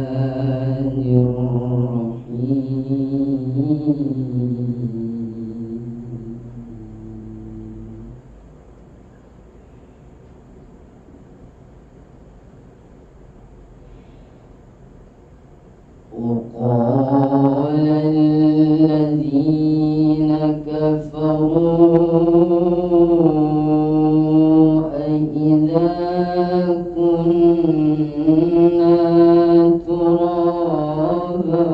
وقال الذين كفروا أإذا كنا ترابا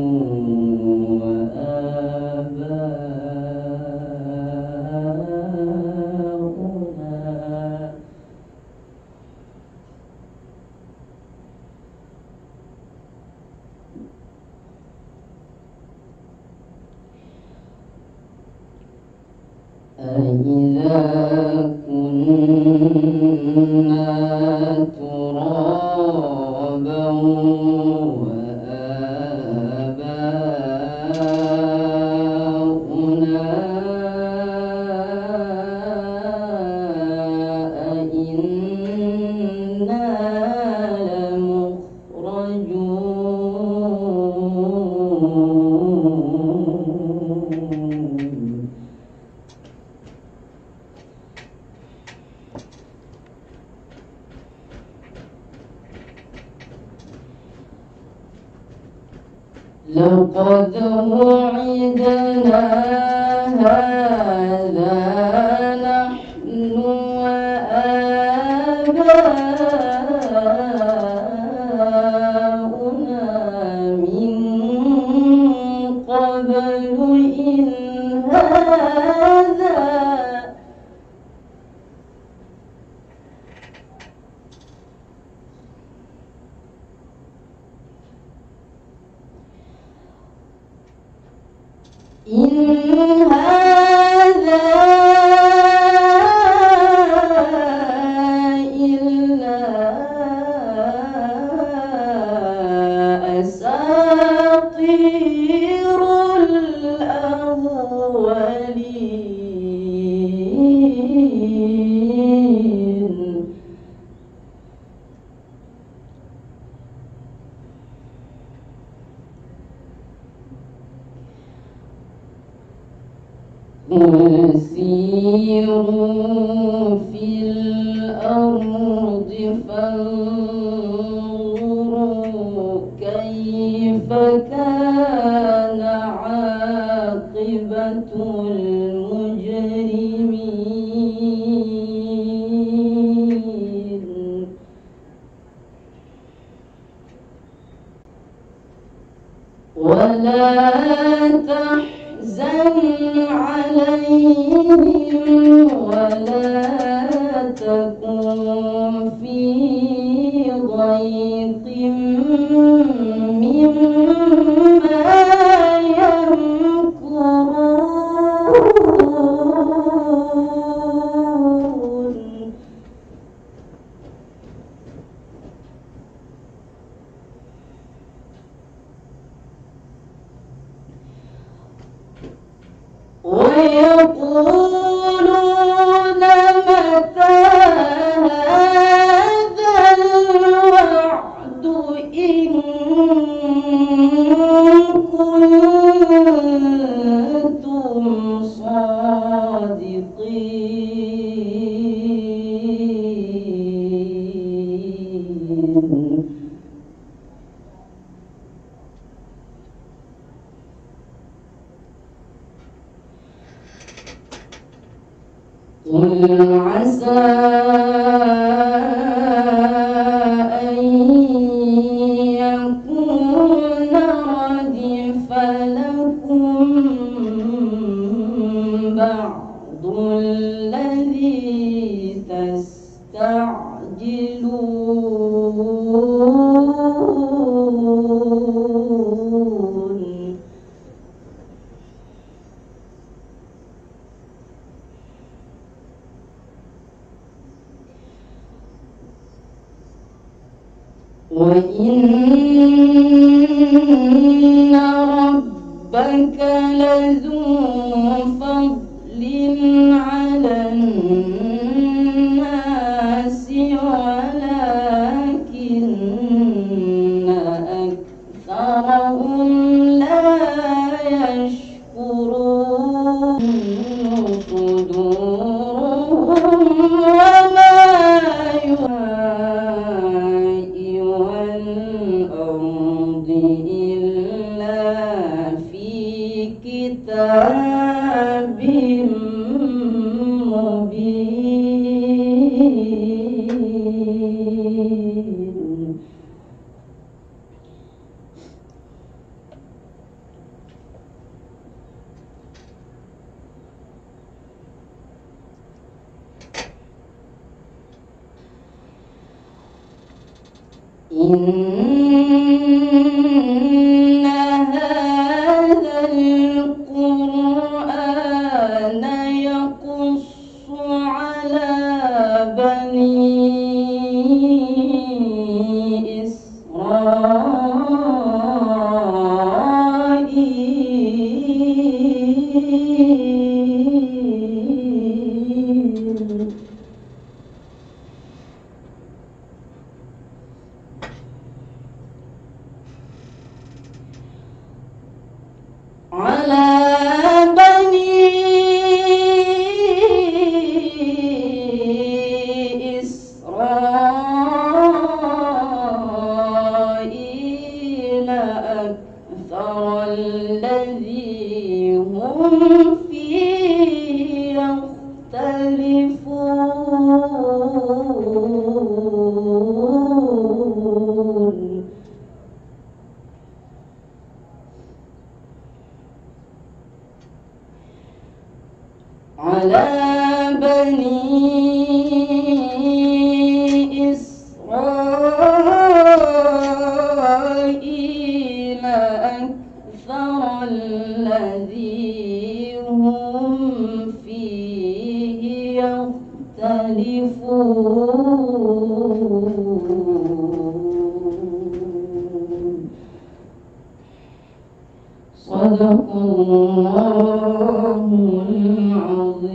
أإذا كنا ترابا وآباؤنا أإنا لمخرجون لقد وعدنا هذا نحن وآباؤنا من قبل إن هذا إلا أساطير الأولين قل سيروا في الأرض فانظروا كيف كان عاقبة المجرمين ولا تحزن عليهم ولا تكن في ضيق مما يمكرون ويقولون متى هذا الوعد إن كنتم صادقين قل عسى أن يكون ردف لكم بعض الذي تستعجلون وإن ربك لذو فضل على الناس ولكن الأرض إلا في كتاب مبين. إن هذا القرآن يقص على بني إسرائيل أكثر الذي هم فيه يختلفون. على بني إسرائيل أكثر الذي هم فيه يختلفون. صدق الله العظيم.